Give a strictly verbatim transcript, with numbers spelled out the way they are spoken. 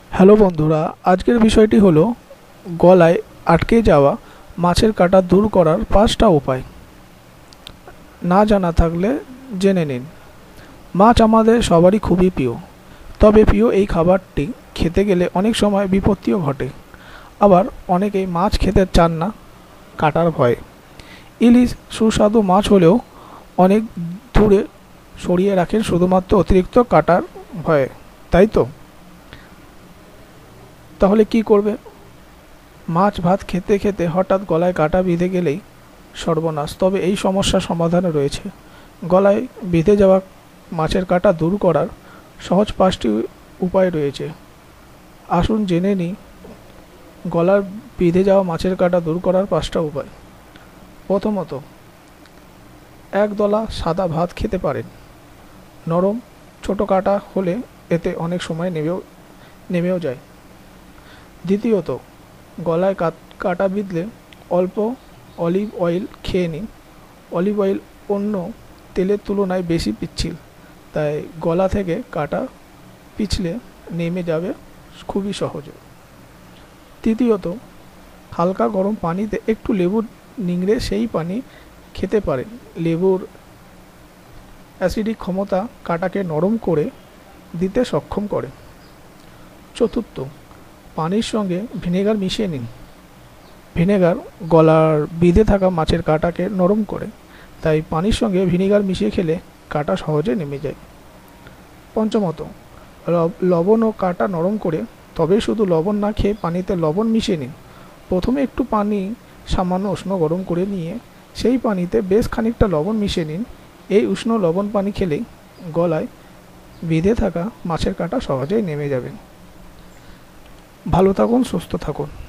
Hello বন্ধুরা, আজকের বিষয়টি হলো গলায় আটকে যাওয়া মাছের কাঁটা দূর করার পাঁচটা উপায়। না জানা থাকলে জেনে নিন। মাছ আমাদের সবারই খুবই প্রিয়, তবে প্রিয় এই খাবারটি খেতে গেলে অনেক সময় বিপত্তিও ঘটে। আবার অনেকেই মাছ খেতে চান না কাঁটার ভয়ে। ইলিশ সুস্বাদু মাছ হলেও অনেক দূরে সরিয়ে রাখেন শুধুমাত্র অতিরিক্ত কাঁটার ভয়ে, তাই তো? তাহলে কি করবে? মাছ ভাত খেতে খেতে হঠাৎ গলায় কাঁটা বিঁধে গেলেই সর্বনাশ। তবে এই সমস্যার সমাধান রয়েছে। গলায় বিঁধে যাওয়া মাছের কাঁটা দূর করার সহজ পাঁচটি উপায় রয়েছে। আসুন জেনে নিই গলার বিঁধে যাওয়া মাছের কাঁটা দূর করার পাঁচটা উপায়। প্রথমত, একদলা সাদা ভাত খেতে পারেন। নরম ছোট কাঁটা হলে এতে অনেক সময় নেমেও নেমেও যায়। দ্বিতীয়ত, গলায় কাঁটা বিঁধলে অল্প অলিভ অয়েল খেয়ে নিন। অলিভ অয়েল অন্য তেলের তুলনায় বেশি পিচ্ছিল, তাই গলা থেকে কাঁটা পিছলে নেমে যাবে খুবই সহজে। তৃতীয়ত, হালকা গরম পানিতে একটু লেবু নিংড়ে সেই পানি খেতে পারেন। লেবুর অ্যাসিডিক ক্ষমতা কাঁটাকে নরম করে দিতে সক্ষম করে। চতুর্থ, পানির সঙ্গে ভিনেগার মিশিয়ে নিন। ভিনেগার গলার বিঁধে থাকা মাছের কাঁটাকে নরম করে, তাই পানির সঙ্গে ভিনেগার মিশিয়ে খেলে কাঁটা সহজে নেমে যায়। পঞ্চমত, লবণ ও কাঁটা নরম করে, তবে শুধু লবণ না খেয়ে পানিতে লবণ মিশিয়ে নিন। প্রথমে একটু পানি সামান্য উষ্ণ গরম করে নিয়ে সেই পানিতে বেশ খানিকটা লবণ মিশিয়ে নিন। এই উষ্ণ লবণ পানি খেলেই গলায় বিঁধে থাকা মাছের কাঁটা সহজেই নেমে যাবে। ভালো থাকুন, সুস্থ থাকুন।